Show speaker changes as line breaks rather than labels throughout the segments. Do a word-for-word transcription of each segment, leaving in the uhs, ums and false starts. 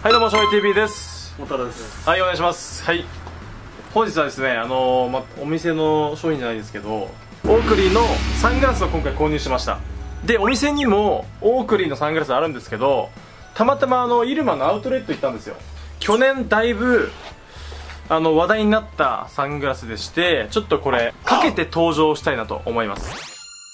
はい、どうも、しょうい ティーブイ です。
もたらです。
はい、お願いします。はい。本日はですね、あのー、ま、お店の商品じゃないですけど、オークリーのサングラスを今回購入しました。で、お店にもオークリーのサングラスあるんですけど、たまたまあの、イルマのアウトレット行ったんですよ。去年だいぶ、あの、話題になったサングラスでして、ちょっとこれ、かけて登場したいなと思います。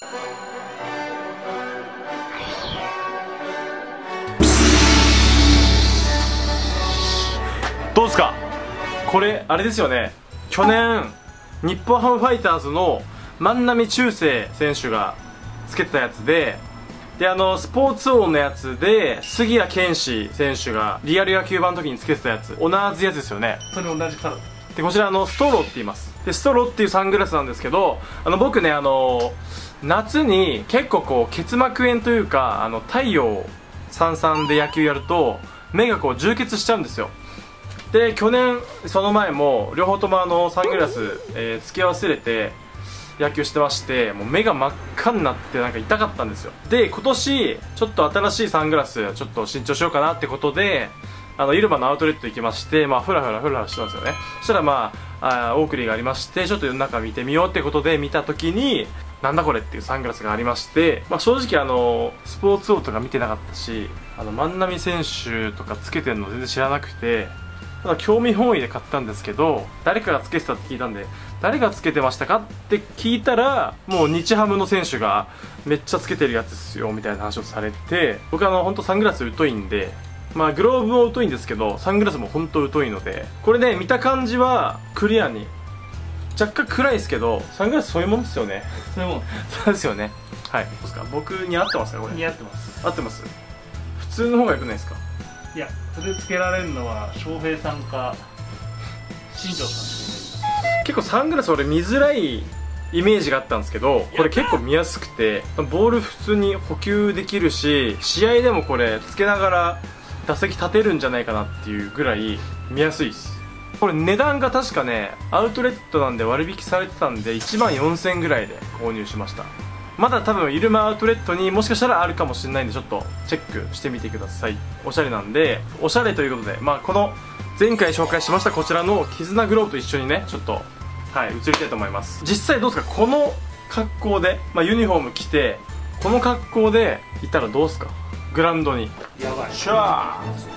どうですかこれ、あれですよね。去年、日本ハムファイターズの万波中正選手がつけてたやつで、で、あの、スポーツ王のやつで、杉谷拳士選手がリアル野球版の時につけてたやつ、同じやつですよね。
それ同じカラー
で、こちら、あの、ストローって言います。で、ストローっていうサングラスなんですけど、あの、僕ね、あの、夏に結構こう、結膜炎というか、あの、太陽さんさんで野球やると、目がこう、充血しちゃうんですよ。で、去年その前も両方ともあのサングラス、えー、付け忘れて野球してまして、もう目が真っ赤になってなんか痛かったんですよ。で、今年ちょっと新しいサングラスちょっと新調しようかなってことで、あのイルマのアウトレット行きまして、まあフラフラフラフラしてたんですよね。そしたらまああオークリーがありまして、ちょっと世の中見てみようってことで見た時に、なんだこれっていうサングラスがありまして、まあ、正直あのスポーツ王とか見てなかったし、あの万波選手とかつけてるの全然知らなくて、ただ興味本位で買ったんですけど、誰かがつけてたって聞いたんで、誰がつけてましたかって聞いたら、もう日ハムの選手がめっちゃつけてるやつですよみたいな話をされて、僕あの本当サングラス疎いんで、まあグローブも疎いんですけど、サングラスも本当疎いので、これね、見た感じはクリアに若干暗いですけど、サングラスそういうもんですよね。
そういうもん。
そうですよね。はい。どうですか、僕に合ってますかこれ。
似合ってます。
合ってます。普通の方が良くないですか。
いや、それつけられるのは翔平さんか新庄さんしかいない。
結構サングラス俺見づらいイメージがあったんですけど、これ結構見やすくて、ボール普通に補給できるし、試合でもこれつけながら打席立てるんじゃないかなっていうぐらい見やすいです。これ値段が確かね、アウトレットなんで割引されてたんでいちまんよんせんえんぐらいで購入しました。まだ多分イルマアウトレットにもしかしたらあるかもしれないんで、ちょっとチェックしてみてください。おしゃれなんで、おしゃれということで、まあこの前回紹介しましたこちらの絆グローブと一緒にね、ちょっとはい移りたいと思います。実際どうですか、この格好で、まあ、ユニフォーム着てこの格好でいたらどうですか、グラウンドに。
やばい。
シャーっつって、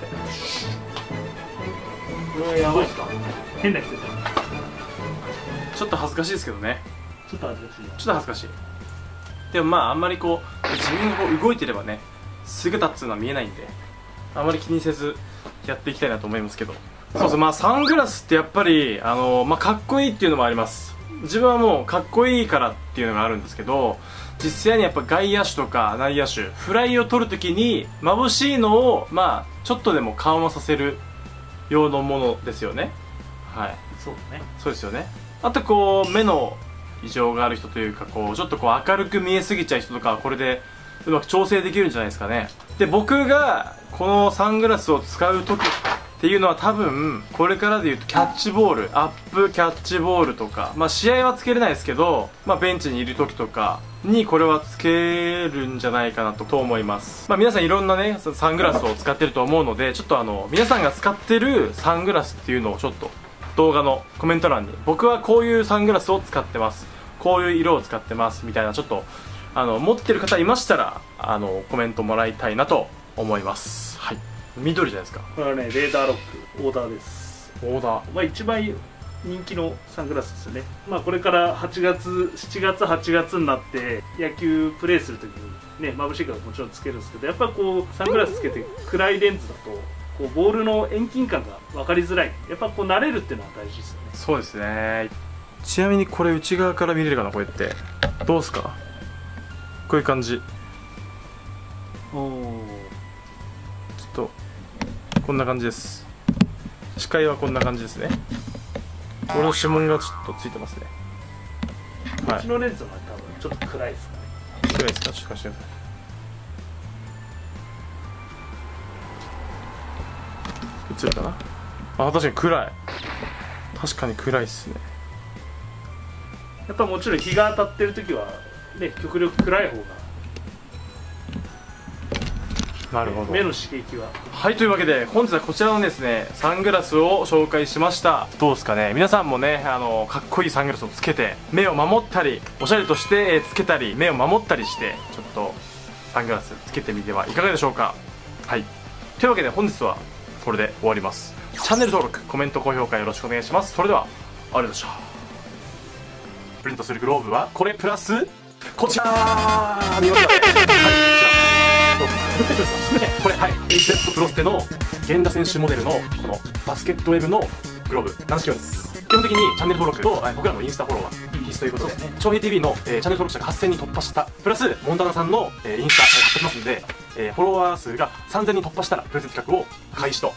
これやばいっすか。変な人じゃん。
ちょっと恥ずかしいですけどね。
ちょっと恥ずかしい。
ちょっと恥ずかしい。でもまああんまりこう自分がこう動いてればね、姿っつうのは見えないんで、あんまり気にせずやっていきたいなと思いますけど、そうそう、まあサングラスってやっぱりあの、まあ、かっこいいっていうのもあります。自分はもうかっこいいからっていうのがあるんですけど、実際にやっぱ外野手とか内野手フライを取るときに眩しいのをまあちょっとでも緩和させる用のものですよね。はい、
そうだね。
そうですよね。あとこう目の異常がある人というか、こうちょっとこう明るく見えすぎちゃう人とかはこれでうまく調整できるんじゃないですかね。で、僕がこのサングラスを使う時っていうのは多分これからでいうとキャッチボール、アップキャッチボールとか、まあ試合はつけれないですけど、まあベンチにいる時とかにこれはつけるんじゃないかなと、と思います。まあ皆さんいろんなねサングラスを使ってると思うので、ちょっとあの皆さんが使ってるサングラスっていうのをちょっと動画のコメント欄に、僕はこういうサングラスを使ってます、こういう色を使ってますみたいな、ちょっとあの持ってる方いましたらあのコメントもらいたいなと思います。はい、緑じゃないですか。
これはね、レーダーロックオーダーです。
オーダー、
まあ一番人気のサングラスですよね。まあこれからはちがつしちがつはちがつになって野球プレーするときにね、眩しいからもちろんつけるんですけど、やっぱこうサングラスつけて暗いレンズだとこうボールの遠近感が分かりづらい。やっぱこう慣れるっていうのは大事ですよね。
そうですね。ちなみにこれ内側から見れるかな、こうやってどうですか、こういう感じ。
おお、
ちょっとこんな感じです。視界はこんな感じですね。俺の指紋がちょっとついてますね。
こっちのレンズは多分ちょっと暗いですかね。
暗いですか、ちょっと貸してください。映るかな。あ、確かに暗い。確かに暗いっすね。
やっぱもちろん日が当たってる時はね、極力暗い方が
なるほど。
目の刺激は。
はい、というわけで本日はこちらのですねサングラスを紹介しました。どうですかね、皆さんもねあのかっこいいサングラスをつけて目を守ったり、おしゃれとしてつけたり、目を守ったりして、ちょっとサングラスつけてみてはいかがでしょうか。はい、というわけで本日はこれで終わります。チャンネル登録、コメント、高評価よろしくお願いします。それではありがとうございました。プリントするグローブはこれプラスこちら見ましたね。これ、はい、エイチゼット プロステの源田選手モデルのこのバスケットウェブのグローブ軟式用です。基本的にチャンネル登録と僕らのインスタフォローは必須ということで、翔平 ティービー の、えー、チャンネル登録者がはっせんにん突破したプラスモンタナさんの、えー、インスタ貼ってますんで、えー、フォロワー数がさんぜんにん突破したらプレゼント企画を開始と。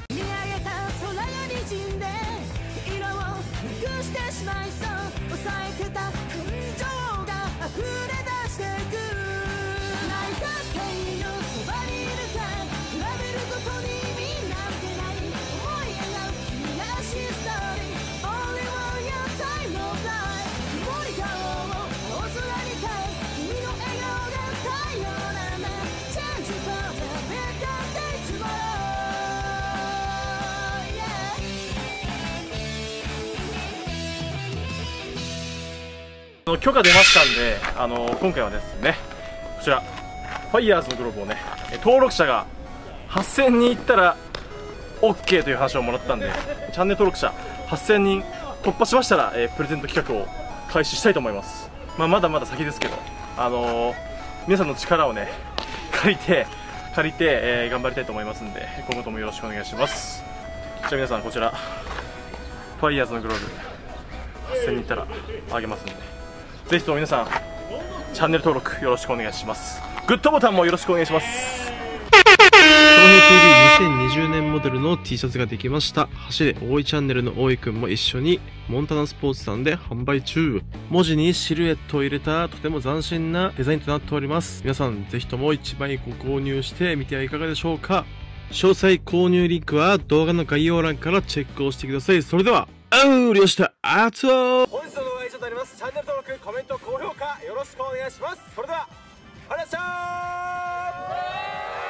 許可出ましたんで、あの今回はですねこちらファイヤーズのグローブをね登録者がはっせんにんいったら オーケー という話をもらったんで、チャンネル登録者はっせんにん突破しましたら、えー、プレゼント企画を開始したいと思います。まあ、まだまだ先ですけど、あのー、皆さんの力をね借りて借りて、えー、頑張りたいと思いますんで、今後ともよろしくお願いします。じゃあ皆さんこちらファイヤーズのグローブはっせんにんいったらあげますんで、ぜひとも皆さんチャンネル登録よろしくお願いします。グッドボタンもよろしくお願いします。
翔平 ティービーにせんにじゅうねんモデルの T シャツができました。走れ大井チャンネルの大井くんも一緒にモンタナスポーツさんで販売中。文字にシルエットを入れたとても斬新なデザインとなっております。皆さんぜひともいちまいご購入してみてはいかがでしょうか。詳細購入リンクは動画の概要欄からチェックをしてください。それではあうりょしたあつお。
本日の動画は以上となります。チャンネル登録、コメント、高評価よろしくお願いします。それではありがとうございました。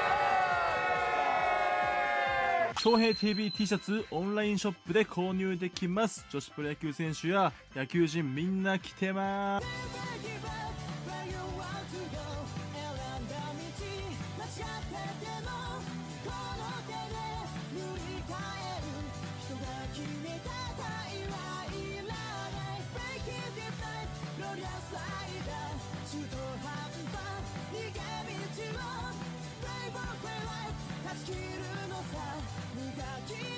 翔平 ティービー T シャツオンラインショップで購入できます。女子プロ野球選手や野球人みんな着てます。
勝ち切るのさ、無駄気